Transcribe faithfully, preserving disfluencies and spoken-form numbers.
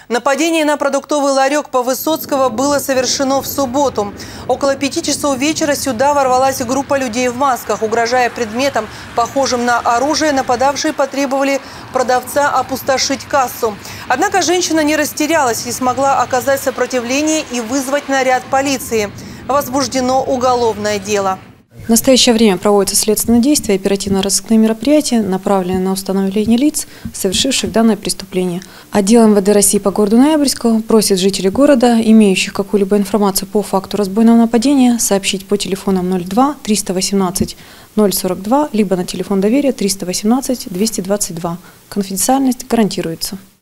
Нападение на продуктовый ларек по Высоцкого было совершено в субботу. Около пяти часов вечера сюда ворвалась группа людей в масках. Угрожая предметом, похожим на оружие, нападавшие потребовали продавца опустошить кассу. Однако женщина не растерялась и смогла оказать сопротивление и вызвать наряд полиции. Возбуждено уголовное дело. В настоящее время проводятся следственные действия и оперативно-розыскные мероприятия, направленные на установление лиц, совершивших данное преступление. Отдел эм вэ дэ России по городу Ноябрьскому просит жителей города, имеющих какую-либо информацию по факту разбойного нападения, сообщить по телефонам ноль два триста восемнадцать ноль сорок два, либо на телефон доверия триста восемнадцать двести двадцать два. Конфиденциальность гарантируется.